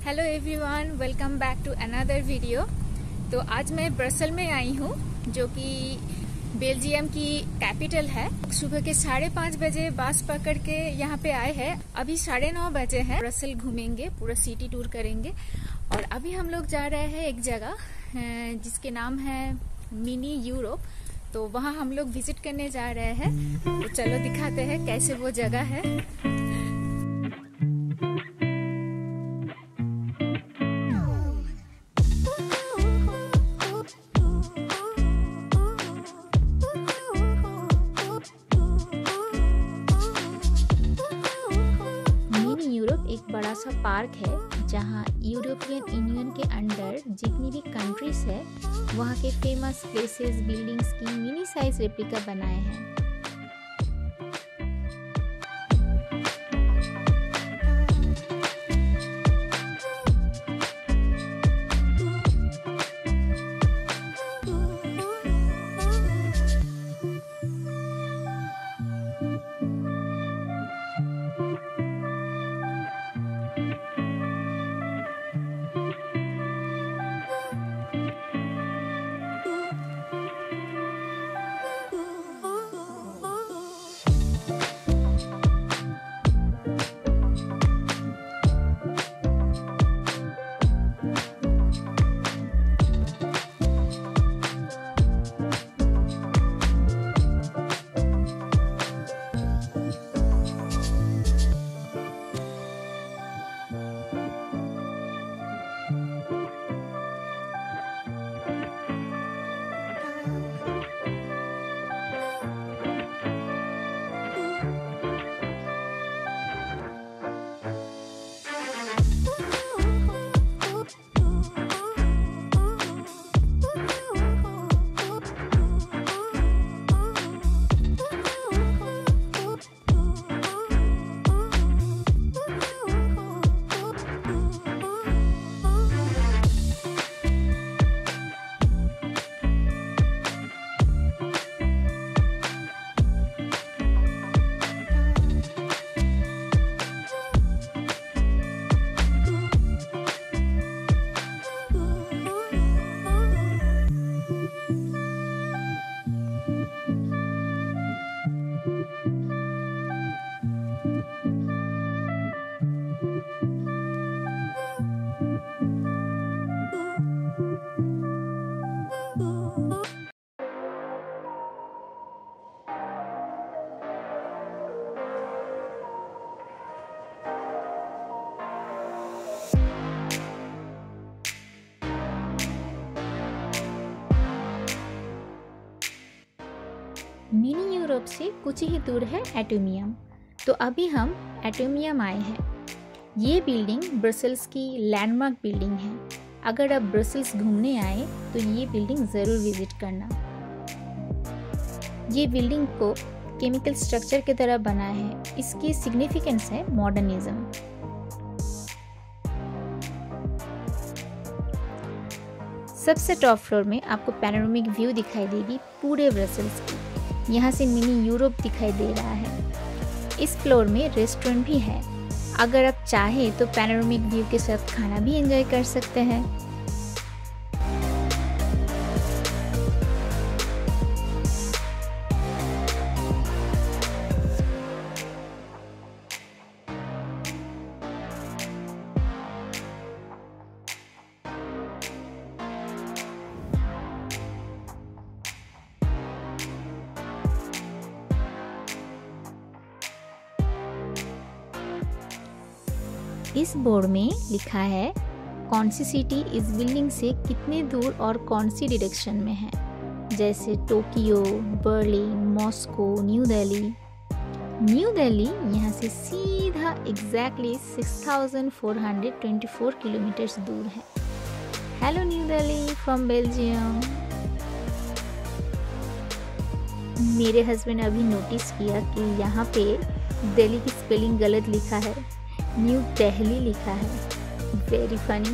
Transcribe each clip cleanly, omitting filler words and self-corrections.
Hello everyone, welcome back to another video. तो आज मैं ब्रसल में आई हूँ, जो कि बेल्जियम की कैपिटल है। सुबह के 5:30 बजे बस पकड़ के यहाँ पे आए हैं। अभी 9:30 बजे हैं। ब्रसल घूमेंगे, पूरा सिटी टूर करेंगे। और अभी हम लोग जा रहे हैं एक जगह जिसके नाम है मिनी यूरोप। तो वहाँ हम लोग विजिट करने जा रहे हैं। तो चलो दिखाते हैं कैसे वो जगह है। एक बड़ा सा पार्क है जहाँ यूरोपियन यूनियन के अंडर जितनी भी कंट्रीज है वहाँ के फेमस प्लेसेस, बिल्डिंग्स की मिनी साइज रेप्लिका बनाए हैं। मिनी यूरोप से कुछ ही दूर है एटोमियम। तो अभी हम एटोमियम आए हैं। ये बिल्डिंग ब्रसेल्स की लैंडमार्क बिल्डिंग है। अगर आप ब्रसेल्स घूमने आए तो ये बिल्डिंग ज़रूर विजिट करना। ये बिल्डिंग को केमिकल स्ट्रक्चर की तरह बना है। इसकी सिग्निफिकेंस है मॉडर्निज्म। सबसे टॉप फ्लोर में आपको पैनोरामिक व्यू दिखाई देगी पूरे ब्रसेल्स की। यहाँ से मिनी यूरोप दिखाई दे रहा है। इस फ्लोर में रेस्टोरेंट भी है। अगर आप चाहें तो पैनोरामिक व्यू के साथ खाना भी एंजॉय कर सकते हैं। इस बोर्ड में लिखा है कौन सी सिटी इस बिल्डिंग से कितने दूर और कौन सी डायरेक्शन में है, जैसे Tokyo, Berlin, Moscow, New Delhi. New Delhi यहाँ से सीधा एग्जैक्टली 6424 किलोमीटर्स दूर है। Hello New Delhi from Belgium. मेरे हस्बैंड अभी नोटिस किया कि यहाँ पे दिल्ली की स्पेलिंग गलत लिखा है, न्यू दिल्ली लिखा है। Very funny.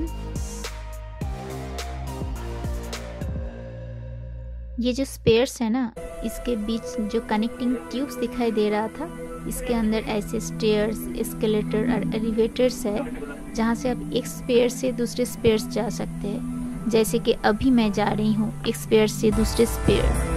ये जो स्पेयर्स है ना, इसके बीच जो कनेक्टिंग ट्यूब्स दिखाई दे रहा था, इसके अंदर ऐसे स्टेयर्स, एस्केलेटर और एलिवेटर्स है जहाँ से आप एक स्पेयर से दूसरे स्पेयर जा सकते हैं, जैसे कि अभी मैं जा रही हूँ एक स्पेयर से दूसरे स्पेयर।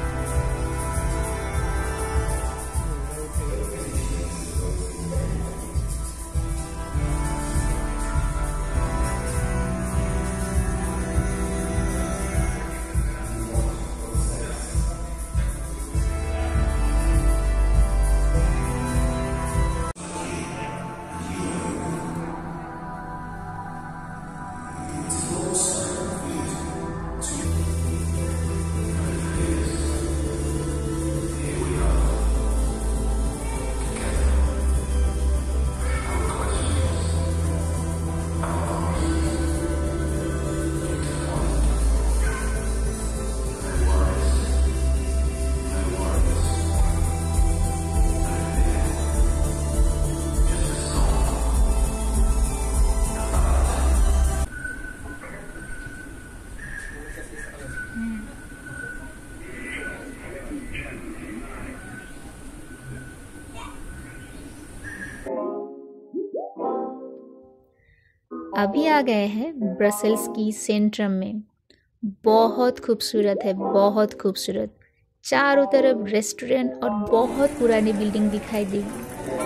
अभी आ गए हैं ब्रसेल्स की सेंट्रम में। बहुत खूबसूरत है, बहुत खूबसूरत। चारों तरफ रेस्टोरेंट और बहुत पुरानी बिल्डिंग दिखाई देगी।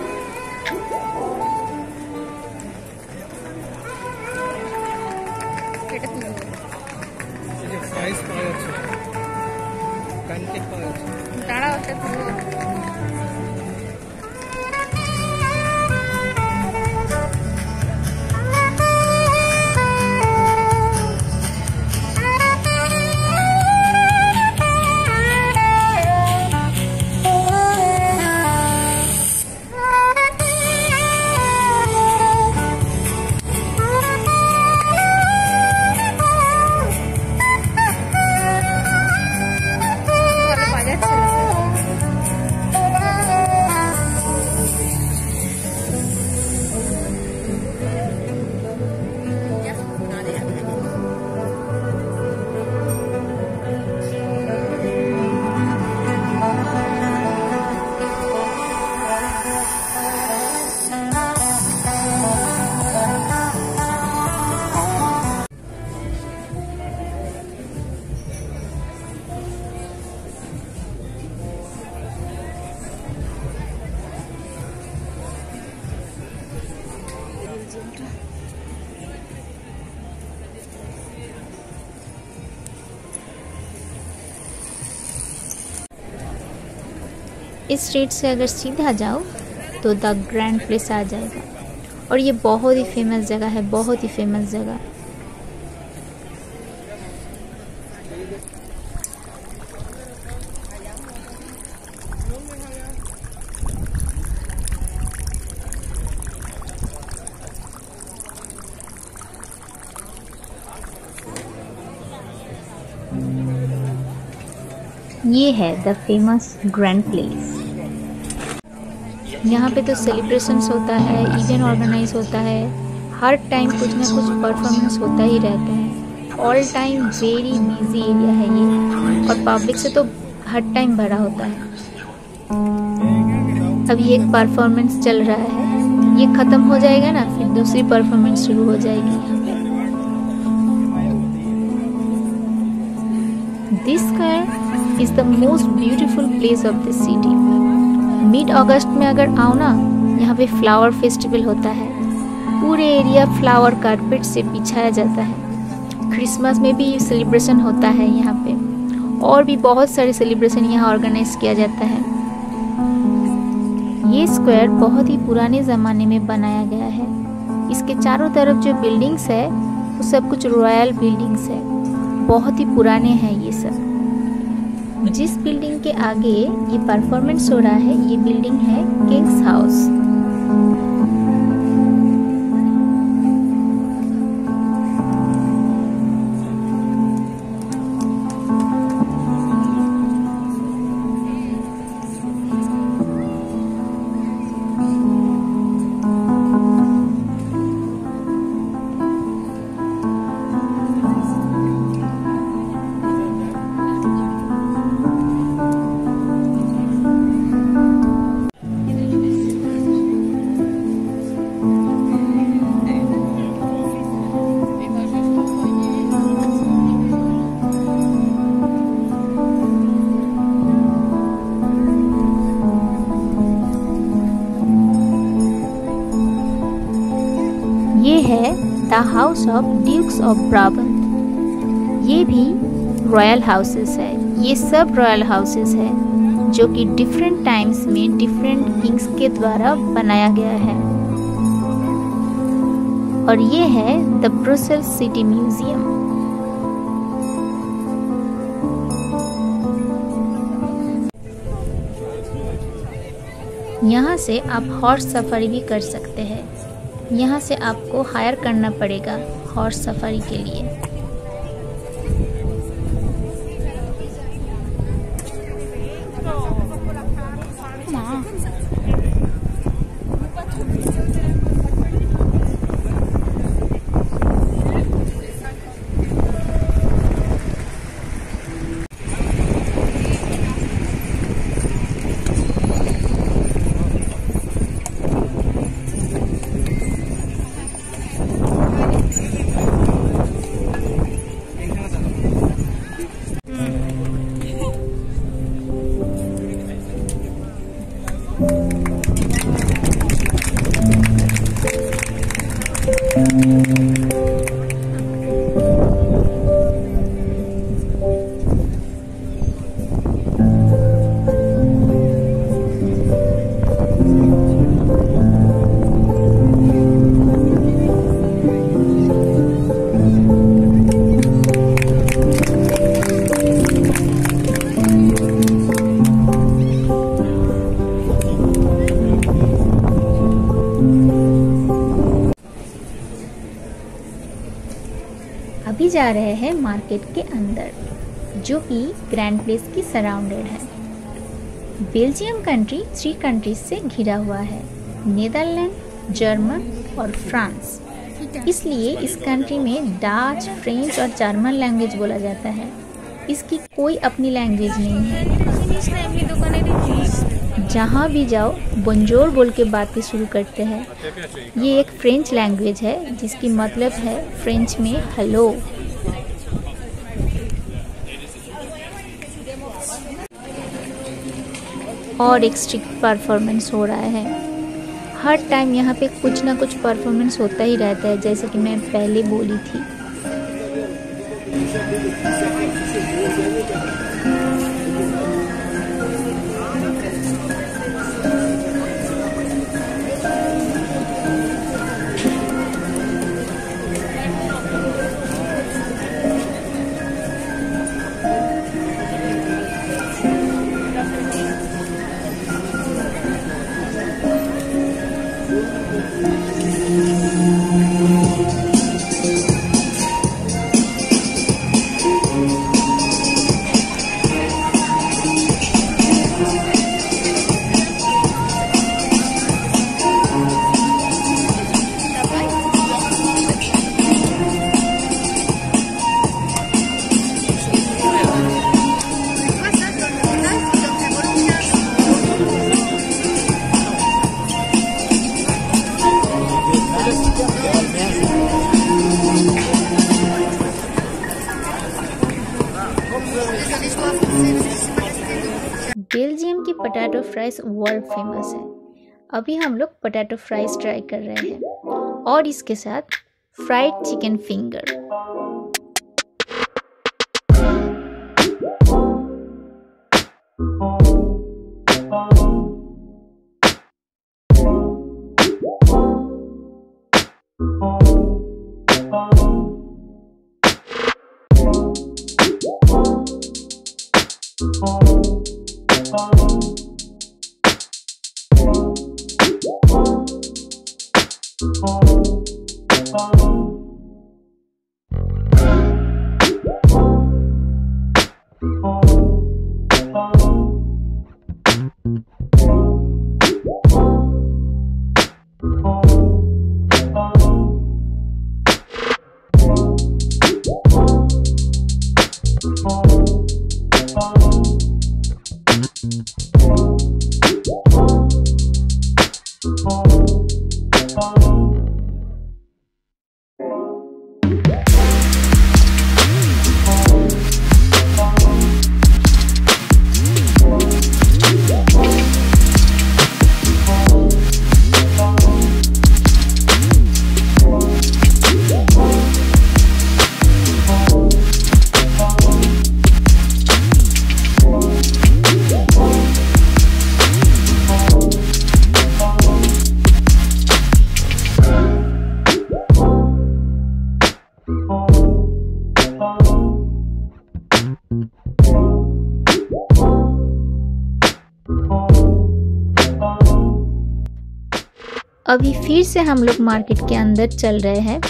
इस स्ट्रीट से अगर सीधा जाओ तो द ग्रैंड प्लेस आ जाएगा। और ये बहुत ही फेमस जगह है, बहुत ही फेमस जगह। ये है द फेमस ग्रैंड प्लेस। यहाँ पे तो सेलिब्रेशंस होता है, इवेंट ऑर्गेनाइज होता है, हर टाइम कुछ ना कुछ परफॉर्मेंस होता ही रहता है। All time very busy area है ये, और पब्लिक से तो हर टाइम भरा होता है। अभी एक परफॉर्मेंस चल रहा है, ये ख़त्म हो जाएगा ना, फिर दूसरी परफॉर्मेंस शुरू हो जाएगी यहाँ पे। This square is the most beautiful place of this city. Mid August में अगर आओ ना, यहाँ पे फ्लावर फेस्टिवल होता है। पूरे एरिया फ्लावर कारपेट से बिछाया जाता है। क्रिसमस में भी सेलिब्रेशन होता है यहाँ पे, और भी बहुत सारे सेलिब्रेशन यहाँ ऑर्गेनाइज किया जाता है। ये स्क्वायर बहुत ही पुराने ज़माने में बनाया गया है। इसके चारों तरफ जो बिल्डिंग्स है वो सब कुछ रॉयल बिल्डिंग्स है, बहुत ही पुराने हैं ये सब। जिस बिल्डिंग के आगे ये परफॉर्मेंस हो रहा है, ये बिल्डिंग है किंग्स हाउस। ये है the house of dukes of Brabant. ये भी रॉयल हाउसेस है। ये सब रॉयल हाउसेस है जो कि डिफरेंट टाइम्स में डिफरेंट किंग्स के द्वारा बनाया गया है। और ये है द ब्रुसेल्स सिटी म्यूजियम। यहाँ से आप हॉर्स सफारी भी कर सकते हैं। यहाँ से आपको हायर करना पड़ेगा हॉर्स सफारी के लिए। अभी जा रहे हैं मार्केट के अंदर, जो कि ग्रैंड प्लेस की सराउंडेड है। बेल्जियम कंट्री 3 कंट्रीज से घिरा हुआ है, नीदरलैंड, जर्मन और फ्रांस। इसलिए इस कंट्री में डच, फ्रेंच और जर्मन लैंग्वेज बोला जाता है। इसकी कोई अपनी लैंग्वेज नहीं है। जहाँ भी जाओ बोंजोर बोल के बातें शुरू करते हैं। ये एक फ्रेंच लैंग्वेज है जिसकी मतलब है फ्रेंच में हेलो। और एक स्ट्रिक्ट परफॉर्मेंस हो रहा है। हर टाइम यहाँ पे कुछ ना कुछ परफॉर्मेंस होता ही रहता है, जैसे कि मैं पहले बोली थी। बेल्जियम की पोटैटो फ्राइज वर्ल्ड फेमस है। अभी हम लोग पोटैटो फ्राइज ट्राई कर रहे हैं और इसके साथ फ्राइड चिकन फिंगर। अभी फिर से हम लोग मार्केट के अंदर चल रहे हैं।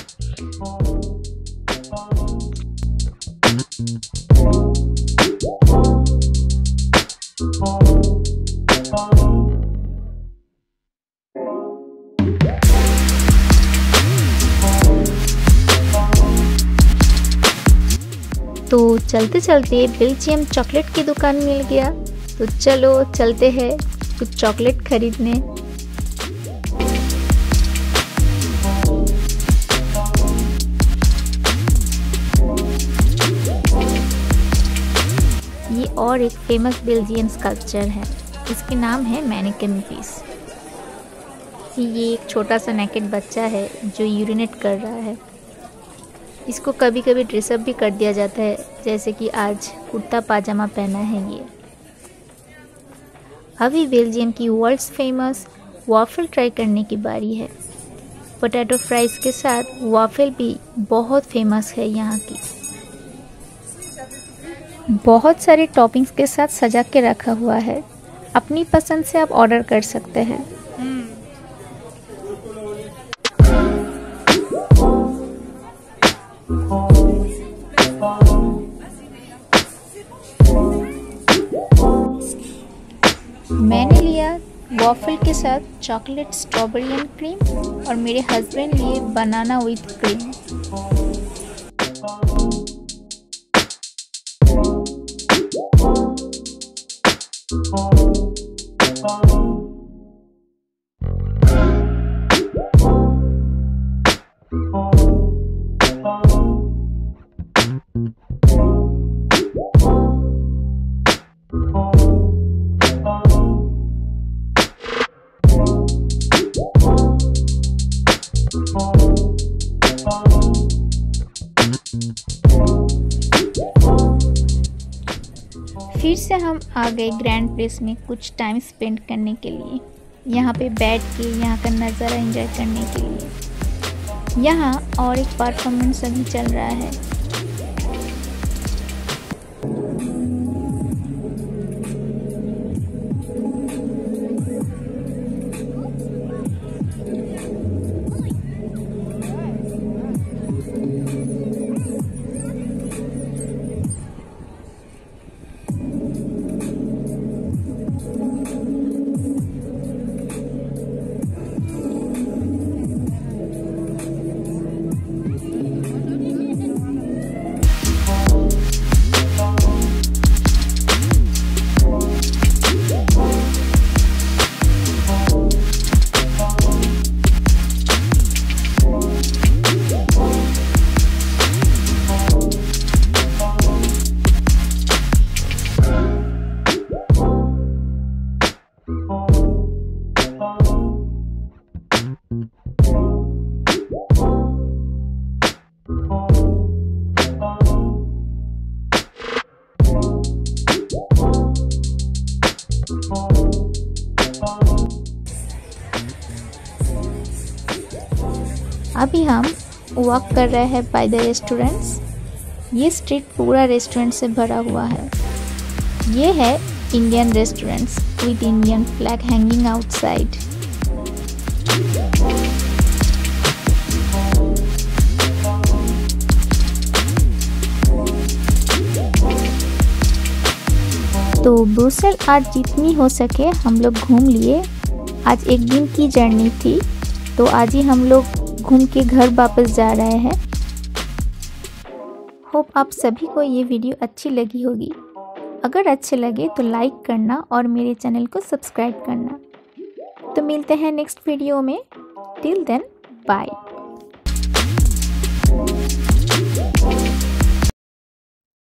तो चलते चलते बेल्जियम चॉकलेट की दुकान मिल गया, तो चलो चलते हैं कुछ चॉकलेट खरीदने। ये और एक फेमस बेल्जियन स्कल्पचर है, इसके नाम है मैनेकिन पीस। ये एक छोटा सा नेकेड बच्चा है जो यूरिनेट कर रहा है। इसको कभी कभी ड्रेसअप भी कर दिया जाता है, जैसे कि आज कुर्ता पाजामा पहना है ये। अभी बेल्जियम की वर्ल्ड्स फेमस वाफल ट्राई करने की बारी है। पोटैटो फ्राइज के साथ वाफल भी बहुत फेमस है यहाँ की। बहुत सारे टॉपिंग्स के साथ सजा के रखा हुआ है, अपनी पसंद से आप ऑर्डर कर सकते हैं। मैंने लिया वॉफल के साथ चॉकलेट स्ट्रॉबेरी एंड क्रीम और मेरे हस्बैंड लिए बनाना विथ क्रीम। फिर से हम आ गए ग्रैंड प्लेस में कुछ टाइम स्पेंड करने के लिए। यहाँ पे बैठ के यहाँ का नज़ारा एंजॉय करने के लिए। यहाँ और एक परफॉर्मेंस अभी चल रहा है। अभी हम वॉक कर रहे हैं बाय द रेस्टोरेंट्स। ये स्ट्रीट पूरा रेस्टोरेंट से भरा हुआ है। ये है Indian restaurants with Indian flag hanging outside. तो ब्रुसेल आज जितनी हो सके हम लोग घूम लिए। आज एक दिन की जर्नी थी, तो आज ही हम लोग घूम के घर वापस जा रहे हैं। होप आप सभी को ये वीडियो अच्छी लगी होगी। अगर अच्छे लगे तो लाइक करना और मेरे चैनल को सब्सक्राइब करना। तो मिलते हैं नेक्स्ट वीडियो में। Till then bye.